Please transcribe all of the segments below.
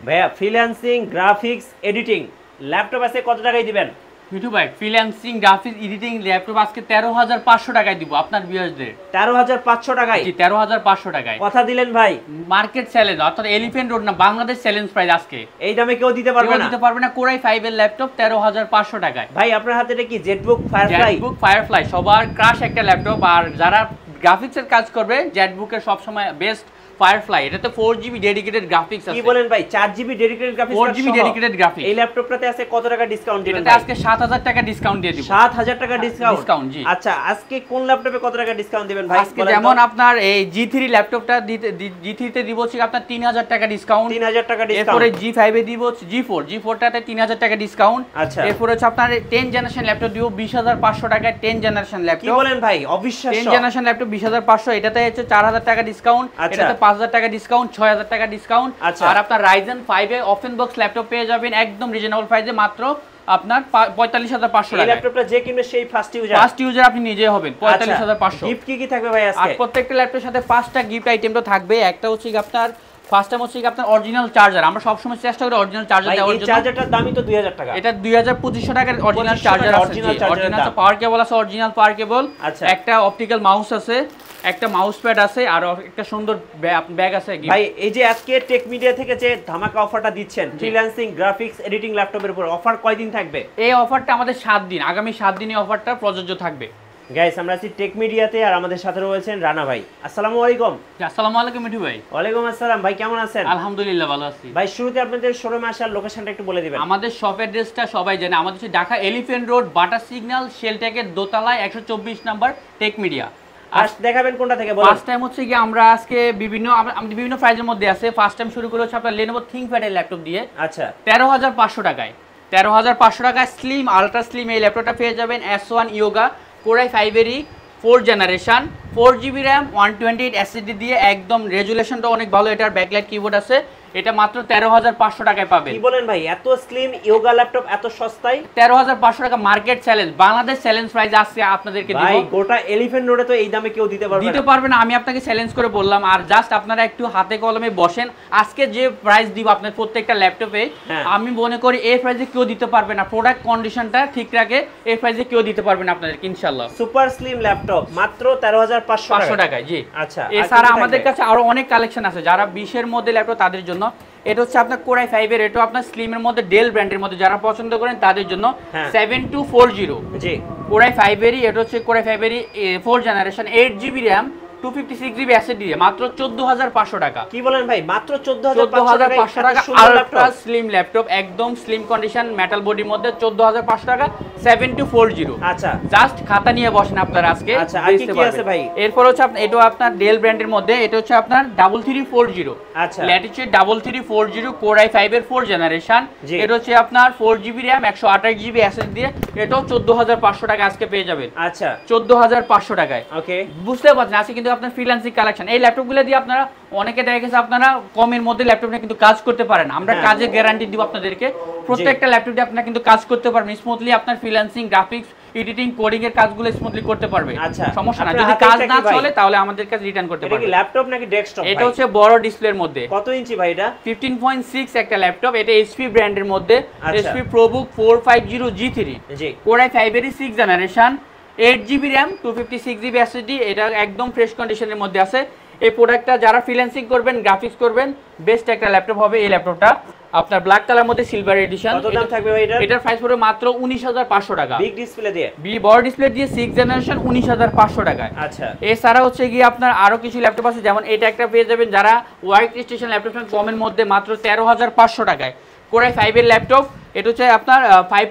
ভাইয়া freelancing graphics editing laptop আছে কত টাকায় দিবেন? মিঠু ভাই ফ্রিল্যান্সিং গ্রাফিক্স এডিটিং ল্যাপটপ আজকে 13,500 টাকায় দিব আপনার ভিউয়ারদের। 13,500 টাকায়? জি 13,500 টাকায় কথা দিলেন ভাই। মার্কেট চ্যালেঞ্জ অর্থাৎ এলিফ্যান্ট রোড না, বাংলাদেশ চ্যালেঞ্জ প্রাইস আজকে। এই দামে কেউ দিতে পারবে না? কেউ দিতে পারবে না। কোরাই 5 এর ল্যাপটপ 13,500 টাকায়। ভাই আপনার হাতে এটা কি জেটবুক ফায়ারফ্লাই? জেটবুক ফায়ারফ্লাই সবার ক্রাশ একটা ল্যাপটপ। আর যারা গ্রাফিক্সের কাজ করবে জেটবুকের সব সময় বেস্ট ফায়ারফ্লাই। এটাতে 4GB ডেডিকেটেড গ্রাফিক্স আছে। কি বলেন ভাই 4GB dedicated graphics? 4GB dedicated graphics. এই ল্যাপটপটাতে আছে কত টাকা ডিসকাউন্ট দিবেন? এটাতে আজকে 7,000 টাকা ডিসকাউন্ট দিয়ে দিব। 7,000 টাকা ডিসকাউন্ট জি। আচ্ছা আজকে কোন ল্যাপটপে কত টাকা ডিসকাউন্ট দিবেন ভাই? আজকে যেমন আপনার এই G3 ল্যাপটপটা G3 তে দিব হচ্ছে আপনার 3,000 টাকা ডিসকাউন্ট। 3,000 টাকা ডিসকাউন্ট। এরপরে G5 এ দিব G4 টাতে 3,000 টাকা ডিসকাউন্ট। আচ্ছা এরপরে হচ্ছে আপনার 10 জেনারেশন ল্যাপটপ দিব 20,500 টাকায়। 10 জেনারেশন ল্যাপটপ। কি বলেন ভাই অবিশ্বাস্য। 10 জেনারেশন ল্যাপটপ 20,500। এটাতে হচ্ছে 4,000 টাকা ডিসকাউন্ট। এটাতে 5,000 টাকা ডিসকাউন্ট, 6,000 টাকা ডিসকাউন্ট। আর আপনার Ryzen 5 এ ওপেন বক্স ল্যাপটপ পেয়ে যাবেন একদম রিজনেবল প্রাইসে মাত্র আপনার 45,500 টাকা। এই ল্যাপটপটা যে কিনবে সেই ফার্স্ট ইউজার আপনি নিজে হবেন 45,500। গিফট কি থাকবে ভাই আজকে? আর প্রত্যেকটা ল্যাপটপের সাথে 5টা গিফট আইটেম তো থাকবে। একটা হচ্ছে আপনার ফার্স্ট টাইম হচ্ছে আপনার অরিজিনাল চার্জার। আমরা সব সময় চেষ্টা করি অরিজিনাল চার্জার দেওয়ার জন্য। এই চার্জারটার দামই তো 2,000 টাকা। এটা 2,250 টাকার অরিজিনাল চার্জার আছে। অরিজিনাল পাওয়ার কেবল আছে, অরিজিনাল পাওয়ার কেবল। একটা অপটিক্যাল মাউস আছে, একটা মাউস প্যাড আছে, আর একটা সুন্দর ব্যাগ আছে। ভাই এই যে আজকে টেক মিডিয়া থেকে যে ধামাকা অফারটা দিচ্ছেন ফ্রিল্যান্সিং গ্রাফিক্স এডিটিং ল্যাপটপের উপর, অফার কয়দিন থাকবে? এই অফারটা আমাদের 7 দিন, আগামী 7 দিনই অফারটা প্রযোজ্য থাকবে। গাইস আমরা আছি টেক মিডিয়াতে আর আমাদের সাথে রয়েছেন রানা ভাই। আসসালামু আলাইকুম। আসসালামু আলাইকুম মিঠু ভাই। ওয়ালাইকুম আসসালাম ভাই, কেমন আছেন? আলহামদুলিল্লাহ ভালো আছি ভাই। শুরুতে আপনাদের শোরুমে আসার লোকেশনটা একটু বলে দিবেন। আমাদের শপ অ্যাড্রেসটা সবাই জানে, আমাদের হচ্ছে ঢাকা এলিফ্যান্ট রোড বাটার সিগন্যাল শেলটেকের দোতলায় 124 নাম্বার টেক মিডিয়া। ফার্স্ট দেখাবেন কোনটা থেকে বলেন? ফার্স্ট টাইম হচ্ছে কি আমরা আজকে বিভিন্ন প্রাইজের মধ্যে আছে। ফার্স্ট টাইম শুরু করে হচ্ছে আপনার Lenovo ThinkPad এর ল্যাপটপ দিয়ে। আচ্ছা 13,500 টাকায়। 13,500 টাকায় স্লিম আলট্রা স্লিম এই ল্যাপটপটা পেয়ে যাবেন। S1 Yoga Core i5 এরই 4 জেনারেশন 4GB RAM 128 SSD দিয়ে একদম রেজুলেশনটা অনেক ভালো। এটার ব্যাকলাইট কিবোর্ড আছে। এটা মাত্র 13,500 টাকায় পাবেন। কি বলেন ভাই এত স্লিম ইয়োগা ল্যাপটপ এত সস্তায়? 13,500 টাকা market challenge, Bangladesh challenge price আজকে আপনাদেরকে দিব। ভাই গোটা এলিফ্যান্ট রোডে তো এই দামে কেউ দিতে পারবে না। আমি আপনাকে চ্যালেঞ্জ করে বললাম। আর জাস্ট আপনারা একটু হাতে কলমে বসেন। আজকে যে প্রাইস দিব আপনার প্রত্যেকটা ল্যাপটপে, আমি মনে করি এই প্রাইসে কেউ দিতে পারবে না। প্রোডাক্ট কন্ডিশনটা ঠিক রাখে এই প্রাইসে কেউ দিতে পারবে না আপনাদেরকে ইনশাআল্লাহ। সুপার স্লিম ল্যাপটপ মাত্র 13,500 টাকায়। জি আচ্ছা। এছাড়া আমাদের কাছে আরো অনেক কালেকশন আছে যারা 20 এর মধ্যে ল্যাপটপ তাদের জন্য। এটা হচ্ছে আপনার Core i5 এর, এটা আপনার স্লিমের মধ্যে ডেল ব্র্যান্ডের মধ্যে যারা পছন্দ করেন তাদের জন্য 7240। জি Core i5 এরই, এটা হচ্ছে Core i5 এরই 4 generation 8GB RAM 256GB SSD দিয়ে মাত্র 14,500 টাকা। কি বলেন ভাই মাত্র 14,500 টাকা আলট্রা স্লিম ল্যাপটপ একদম স্লিম কন্ডিশন মেটাল বডির মধ্যে 14,500 টাকা 7240। আচ্ছা জাস্ট খাতা নিয়ে বসেন আপনারা আজকে। আচ্ছা আর কি কি আছে ভাই? এরপর হচ্ছে এটা আপনার ডেল ব্র্যান্ডের মধ্যে, এটা হচ্ছে আপনার 3340। আচ্ছা ল্যাটিটিউড 3340 Core i5 এর 4 জেনারেশন। এটা হচ্ছে আপনার 4GB RAM 128GB SSD দিয়ে, এটাও 14,500 টাকা আজকে পেয়ে যাবেন। আচ্ছা 14,500 টাকায়। ওকে বুঝতে পারছেন আজকে কিন্তু আপনার ফ্রিল্যান্সিং কালেকশন। এই ল্যাপটপগুলো দিয়ে আপনারা অনেকে দেখা গেছে আপনারা কমের মধ্যে ল্যাপটপ নিয়ে কিন্তু কাজ করতে পারেন। আমরা কাজের গ্যারান্টি দিব আপনাদেরকে। প্রত্যেকটা ল্যাপটপ দিয়ে আপনারা কিন্তু কাজ করতে পারবেন স্মুথলি। আপনার ফ্রিল্যান্সিং গ্রাফিক্স এডিটিং কোডিং এর কাজগুলো স্মুথলি করতে পারবে। আচ্ছা সমস্যা না। যদি কাজ না চলে তাহলে আমাদের কাছে রিটার্ন করতে পারবে। এটা কি ল্যাপটপ নাকি ডেস্কটপ? এটা হচ্ছে বড় ডিসপ্লের মধ্যে। কত ইঞ্চি ভাই এটা? 15.6 একটা ল্যাপটপ। এটা HP ব্র্যান্ডের মধ্যে, HP ProBook 450 G3। জি Core i5 এর 6 generation 8GB RAM 256GB SSD। এটা একদম ফ্রেশ কন্ডিশনের মধ্যে আছে। এই প্রোডাক্টটা যারা ফ্রিল্যান্সিং করবেন গ্রাফিক্স করবেন বেস্ট একটা ল্যাপটপ হবে এই ল্যাপটপটা। আপনার ব্ল্যাক কালার মধ্যে সিলভার এডিশন। কত দাম থাকবে ভাই এটা? এটার প্রাইস পড়বে মাত্র 19,500 টাকা। বিগ ডিসপ্লে দিয়ে? বড় ডিসপ্লে দিয়ে 6 জেনারেশন 19,500 টাকায়। আচ্ছা এছাড়া হচ্ছে কি আপনার আরো কিছু ল্যাপটপ আছে, যেমন এটা একটা পেয়ে যাবেন যারা ওয়ার্ক স্টেশন ল্যাপটপ কমের মধ্যে মাত্র 13,500 টাকায়। Core i5 এর ল্যাপটপ, এটা হচ্ছে আপনার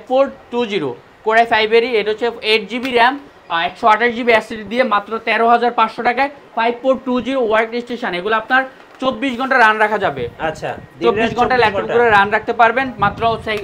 5420 Core i5 এরই, এটা হচ্ছে 8GB RAM 128GB SSD দিয়ে মাত্র 13,500 টাকায় 5420 ওয়ার্ক স্টেশন। এগুলো আপনার 24 ঘন্টা রান রাখা যাবে। আচ্ছা 24 ঘন্টা ল্যাপটপ করে রান রাখতে পারবেন মাত্র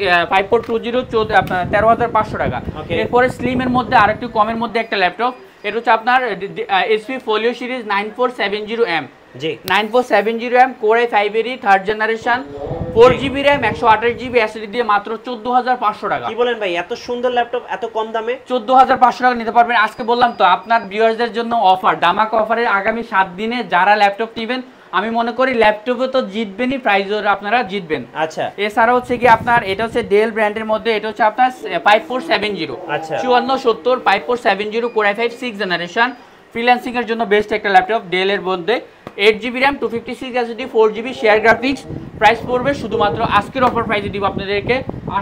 5420 আপনার 13,500 টাকা। এরপরে স্লিমের মধ্যে আরেকটু কমের মধ্যে একটা ল্যাপটপ, এটা হচ্ছে আপনার HP Folio সিরিজ 9470M। জি 9470M Core i5 এরই 3rd generation 4GB RAM 128GB SSD দিয়ে মাত্র 14,500 টাকা। কি বলেন ভাই এত সুন্দর ল্যাপটপ এত কম দামে? 14,500 টাকা নিতে পারবেন। আজকে বললাম তো আপনার ভিউয়ারদের জন্য অফার, ধামাকা অফারের আগামী 7 দিনে যারা ল্যাপটপ নেবেন আমি মনে করি ল্যাপটপে তো জিতবেনই, প্রাইজও আপনারা জিতবেন। আচ্ছা, এছাড়া হচ্ছে কি আপনার এটা হচ্ছে ডেল ব্র্যান্ডের মধ্যে, এটা হচ্ছে আপনার 5470, আচ্ছা 5470 5470 core i5 6th generation, freelancing এর জন্য বেস্ট একটা ল্যাপটপ ডেল এর মধ্যে। 8GB RAM 256 SSD 4GB share graphics. Price পড়বে শুধুমাত্র আজকের অফার প্রাইসে দিব আপনাদেরকে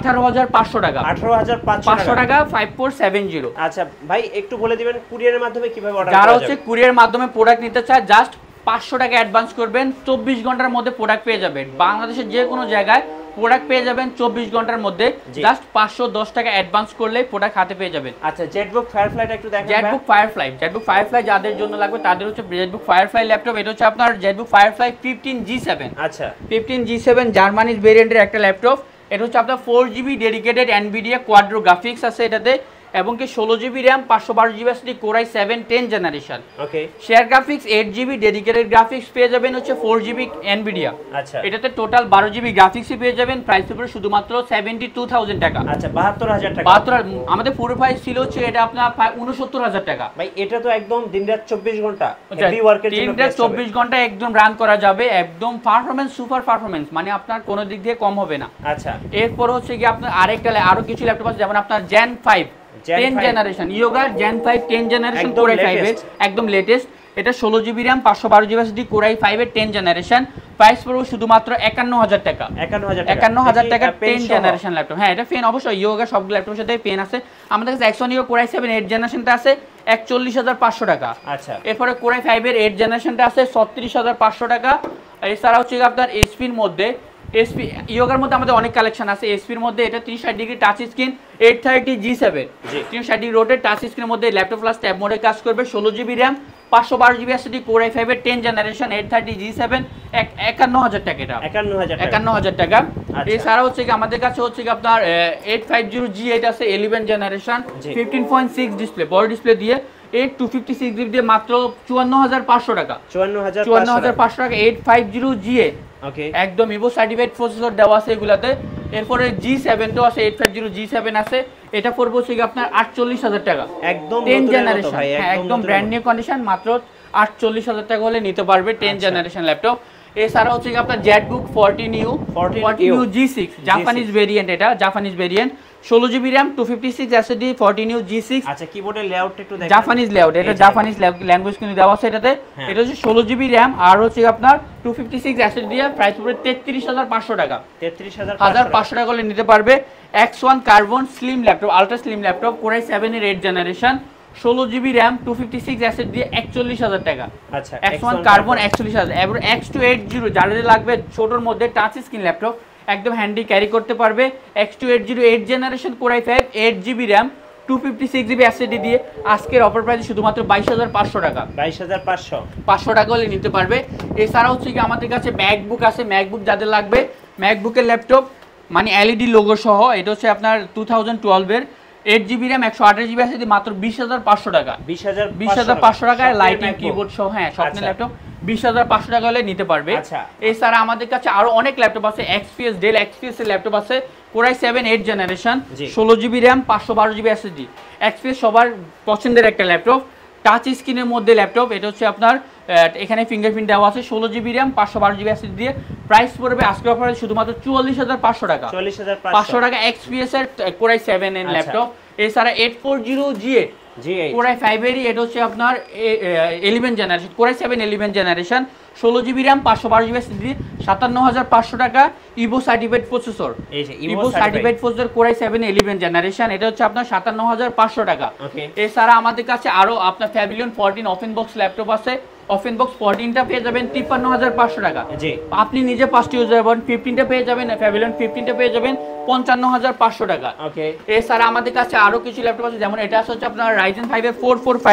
18500 টাকা। 18500 টাকা 5470। আচ্ছা ভাই একটু বলে দিবেন কুরিয়ারের মাধ্যমে কিভাবে অর্ডার করা যারা যাবে? হচ্ছে কুরিয়ারের মাধ্যমে প্রোডাক্ট নিতে চায় জাস্ট 500 টাকা অ্যাডভান্স করবেন, 24 ঘন্টার মধ্যে প্রোডাক্ট পেয়ে যাবেন। বাংলাদেশের যে কোনো জায়গায় প্রোডাক্ট পেয়ে যাবেন 24 ঘন্টার মধ্যে, জাস্ট 510 টাকা অ্যাডভান্স করলে প্রোডাক্ট হাতে পেয়ে যাবেন। আচ্ছা জেটবুক ফায়ারফ্লাইটা একটু দেখান। জেটবুক ফায়ারফ্লাই যাদের জন্য লাগবে তাদের হচ্ছে জেটবুক ফায়ারফ্লাই ল্যাপটপ। এটা হচ্ছে আপনার জেটবুক ফায়ারফ্লাই 15G7। আচ্ছা 15G7 জার্মানিজ ভেরিয়েন্টের একটা ল্যাপটপ। এটা হচ্ছে আপনার 4GB ডেডিকেটেড এনভিডিয়া কোয়াড্রো গ্রাফিক্স আছে এটাতে, এবং কি 16GB RAM 512GB SSD core i7 10th generation. Okay share graphics 8GB dedicated graphics পেয়ে যাবেন হচ্ছে 4GB এনভিডিয়া। আচ্ছা এটাতে টোটাল 12GB গ্রাফিক্সই পেয়ে যাবেন। প্রাইস হবে শুধুমাত্র 72000 টাকা। আচ্ছা 72000 টাকা। 72 আমাদের পুরো প্রাইস ছিল হচ্ছে এটা আপনার 69000 টাকা। ভাই এটা তো একদম দিনরাত 24 ঘন্টা হেভি ওয়ার্কের জন্য দিনরাত 24 ঘন্টা একদম রান করা যাবে, একদম পারফরম্যান্স সুপার পারফরম্যান্স, মানে আপনার কোনো দিক দিয়ে কম হবে না। আচ্ছা এরপর হচ্ছে কি আপনার আরো কিছু ল্যাপটপ আছে, যেমন আপনার Gen 5 10th জেনারেশন, ইয়োগার Gen 5 10th generation core i5 এর একদম লেটেস্ট। এটা 16GB RAM 512GB SSD core i5 এর 10th জেনারেশন। প্রাইস পড়বে শুধুমাত্র 51000 টাকা। 51000 টাকা 10th জেনারেশন ল্যাপটপ। হ্যাঁ এটা পেন অবশ্যই, ইয়োগা সব ল্যাপটপের সাথে পেন আছে। আমাদের কাছে Axon Io core i7 8th জেনারেশনটা আছে 41500 টাকা। আচ্ছা এরপরে কোর i5 এর 8th জেনারেশনটা আছে 36500 টাকা। এছাড়া হচ্ছে আপনার এসপির মধ্যে এসপি ইয়োগার মধ্যে আমাদের অনেক কালেকশন আছে। এসপির মধ্যে এটা 360 degree touch screen 830G7 360 degree rotate touch স্ক্রিনের মধ্যে ল্যাপটপ প্লাস ট্যাব মোডে কাজ করবে। 16GB RAM 512GB SSD core i5 এর 10th জেনারেশন 830G7 51000 টাকা। এটা 51000 টাকা। এছাড়া হচ্ছে কি আমাদের কাছে হচ্ছে কি আপনার 850G8 আছে 11th জেনারেশন 15.6 ডিসপ্লে বড় ডিসপ্লে দিয়ে 256GB দিয়ে মাত্র 54500 টাকা। 54500 টাকা 850G8 ওকে একদম ইভো সার্টিফাইড প্রসেসর দেওয়া আছে এগুলাতে। এরপরে G7 তো আছে 850G7 আছে, এটা পড়বে হচ্ছে আপনার 48000 টাকা একদম 10th জেনারেশন। হ্যাঁ একদম ব্র্যান্ড নিউ কন্ডিশন, মাত্র 48000 টাকা হলে নিতে পারবে 10th জেনারেশন ল্যাপটপ। এছাড়া হচ্ছে আপনার ZBook 14U G6 Japanese variant, এটা Japanese variant 16GB RAM 256 SSD 14U G6। আচ্ছা কিবোর্ডের লেআউট একটু দেখেন, জাপানিজ লেআউট, এটা জাপানিজ ল্যাঙ্গুয়েজ কিন্তু দেওয়া আছে এটাতে। এটা হচ্ছে 16GB RAM আর হচ্ছে আপনার 256 SSD দিয়ে প্রাইস পড়বে 33500 টাকা। 33500 টাকা হলে নিতে পারবে X1 carbon slim laptop, ultra slim laptop core i7 এর 8th generation 16GB RAM 256 SSD দিয়ে 41000 টাকা। আচ্ছা X1 কার্বন 41000। এবার X280 যাদের লাগবে ছোটর মধ্যে টাচ স্ক্রিন ল্যাপটপ একদম হ্যান্ডি ক্যারি করতে পারবে, X280 8th generation core i5 8GB RAM 256GB SSD দিয়ে আজকের অফার প্রাইস শুধুমাত্র 22500 টাকা। 22500 টাকা হলে নিতে পারবে। এছাড়া হচ্ছে কি আমাদের কাছে ম্যাকবুক আছে, ম্যাকবুক যাদের লাগবে ম্যাকবুকের ল্যাপটপ মানে LED লোগো সহ, এটা হচ্ছে আপনার 2012 এর 8GB RAM 128GB SSD মাত্র 20500 টাকা। 20500 টাকায় লাইটিং কিবোর্ড সহ, হ্যাঁ স্বপ্নের ল্যাপটপ 20500 টাকা হলে নিতে পারবে। এছাড়া আমাদের কাছে আরো অনেক ল্যাপটপ আছে, XPS ডেল XPS এর ল্যাপটপ আছে core i7 8th generation 16GB RAM 512GB SSD। XPS সবার পছন্দের একটা ল্যাপটপ, টাচ স্ক্রিনের মধ্যে ল্যাপটপ। এটা হচ্ছে আপনার এখানে ফিঙ্গারপ্রিন্ট দেওয়া আছে 16GB RAM 512GB SSD দিয়ে প্রাইস পড়বে আজকের অফারে শুধুমাত্র 44500 টাকা। 500 টাকা XPS এর কোর i7 এর ল্যাপটপ। এছাড়া 840G8 কোর i5 এরই, এটা হচ্ছে আপনার 11th generation core i7 11th generation 16GB RAM 512GB SSD 57500 টাকা। Evo certified processor, Evo certified processor core i7 11th generation, এটা হচ্ছে আপনার 57500 টাকা। এছাড়া আমাদের কাছে আরো আপনার প্যাভিলিয়ন 14 ওপেন বক্স ল্যাপটপ আছে। ওপেন বক্স 14টা পেয়ে যাবেন 53500 টাকা। আপনি নিজে 5টি ইউজ করবেন, 15টা পেয়ে যাবেন, প্যাভিলিয়ন 15টা পেয়ে যাবেন 55500 টাকা। এছাড়া আমাদের কাছে আরো কিছু ল্যাপটপ আছে, যেমন এটা আছে আপনার Ryzen 5 এর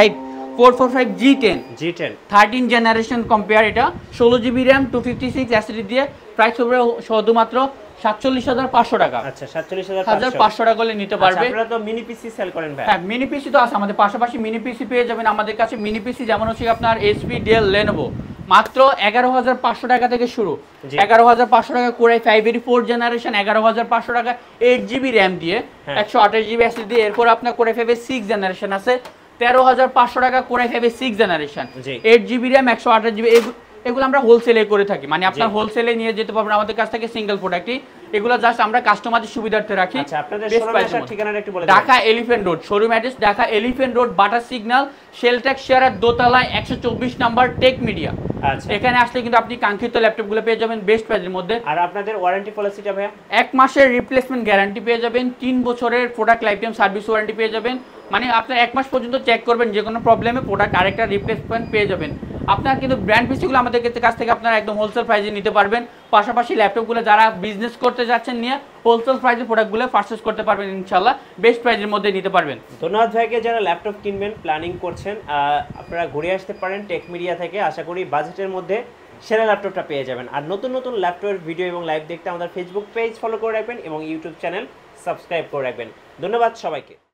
445G10 13th জেনারেশন কম্পেয়ার, এটা 16GB RAM 256 SSD দিয়ে প্রাইস হবে শুধুমাত্র 47500 টাকা। আচ্ছা 47500 টাকা হলে নিতে পারবে। আপনারা তো মিনি পিসি সেল করেন ভাই? হ্যাঁ মিনি পিসি তো আছে আমাদের, পাশাপাশি মিনি পিসি পেয়ে যাবেন আমাদের কাছে। মিনি পিসি যেমন হচ্ছে আপনার HP ডেল Lenovo মাত্র 11500 টাকা থেকে শুরু। 11500 টাকা কোর i5 এর 4th জেনারেশন 11500 টাকা 8GB RAM দিয়ে 128GB SSD দিয়ে। এরপর আপনার কোর i5 এর 6th জেনারেশন আছে 13500 টাকা কোর i5 এর 6th generation 8GB RAM 128GB এগুলো আমরা হোলসেলে করে থাকি, মানে আপনার হোলসেলে নিয়ে যেতে পারবেন আমাদের কাছ থেকে সিঙ্গেল প্রোডাক্টই। এগুলো জাস্ট আমরা কাস্টমারদের সুবিধার্থে রাখি। আচ্ছা, আপনাদের শোরুমের আসার ঠিকানাটা একটু বলে দিন। Dhaka elephant road, showroom address Dhaka elephant road, বাটার সিগন্যাল, শেলট্যাক্স শেয়ারের দোতলায় 124 নাম্বার, টেক মিডিয়া। আচ্ছা, এখানে আসলে কিন্তু আপনি কাঙ্ক্ষিত ল্যাপটপগুলো পেয়ে যাবেন বেস্ট প্রাইসের মধ্যে। আর আপনাদের ওয়ারেন্টি পলিসিটা ভাইয়া? 1 মাসের রিপ্লেসমেন্ট গ্যারান্টি পেয়ে যাবেন, 3 বছরের product life time service warranty পেয়ে যাবেন। মানে আপনার 1 মাস পর্যন্ত চেক করবেন, যে কোনো প্রবলেমে প্রোডাক্ট আরেকটা রিপ্লেসমেন্ট পেয়ে যাবেন। আপনার কিন্তু ব্র্যান্ড পিসগুলো আমাদের কাছ থেকে আপনারা একদম হোলসেল প্রাইসে নিতে পারবেন। পাশাপাশি ল্যাপটপগুলো যারা বিজনেস করতে যাচ্ছেন নিয়ে হোলসেল প্রাইসে প্রোডাক্টগুলো পারচেজ করতে পারবেন ইনশাআল্লাহ, বেস্ট প্রাইসের মধ্যে নিতে পারবেন। ধন্যবাদ ভাইকে। যারা ল্যাপটপ কিনবেন প্ল্যানিং করছেন, আপনারা ঘুরে আসতে পারেন টেক মিডিয়া থেকে। আশা করি বাজেটের মধ্যে সেরা ল্যাপটপটা পেয়ে যাবেন। আর নতুন নতুন ল্যাপটপের ভিডিও এবং লাইভ দেখতে আমাদের ফেসবুক পেজ ফলো করে রাখবেন এবং ইউটিউব চ্যানেল সাবস্ক্রাইব করে রাখবেন। ধন্যবাদ সবাইকে।